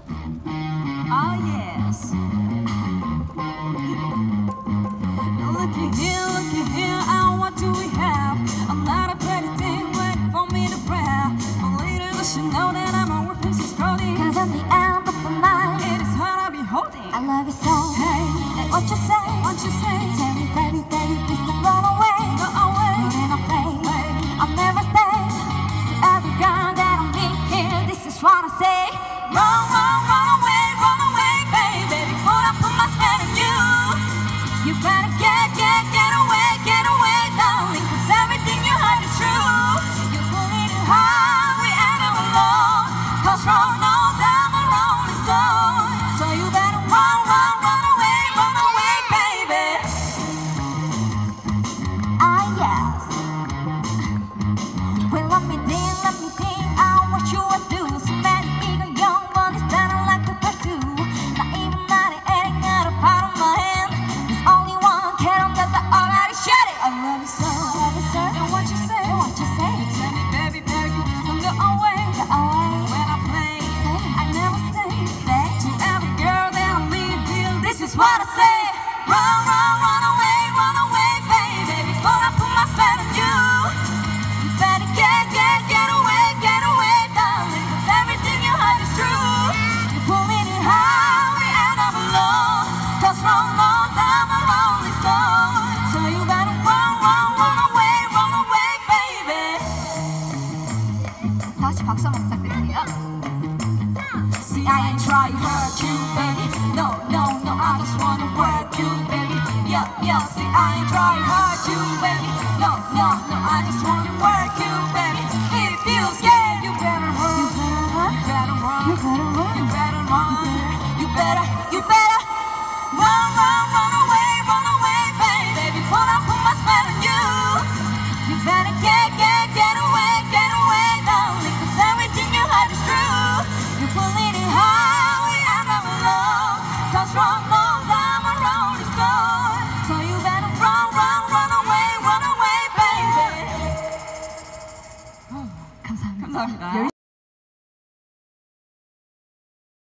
Oh yes. Looky here, and what do we have? Another pretty thing waiting for me to grab. But little does she know that I'm a worth since scrolling. 'Cause at the end of the night, it is her I'll be holding. I love you so. Hey, And what you say? what you say? Tell me, baby, baby, please don't go away. Go away. But in a play, Hey, I'll never stay. To every girl that I meet here, this is what I say. run away, baby. Before I put my spell on you. You better get away, darling. 'Cause everything you heard is true. You pulling it high, and I'm alone. 'Cause Ron knows I'm a rolling stone. So you better run away, baby. Ah, yes. Well, let me think, I want you to do. So many big and young ones that I like to pursue. Not even that it ain't got a part of my hand. There's only one can that I already shared it. I love you so. I love you, sir. And what you say? And what you say? Tell me, baby, please don't go away. Go away. When I play, Hey. I never stay. Stay. To every girl that I meet here, this is what I say. Run away, baby. Before I put my spell on you. You better get away, darling. 'Cause everything you heard is true. You're pulling it high, and I'm alone. 'Cause Ron knows I'm a rolling stone. So you better run away, baby. 다 같이 박수 한번 부탁드릴게요. See, I ain't trying to hurt you, baby. No, I just wanna work you, baby. Yeah, see, I ain't trying to hurt you, baby. No, I just wanna work you, baby. If you scared, you better run. You better run. You better run. You better run. You better run. You better run away, baby. Before I put my spell on you. You better get away, darling. 'Cause everything you heard is true. You're pulling it high, and I'm alone. 'Cause Ron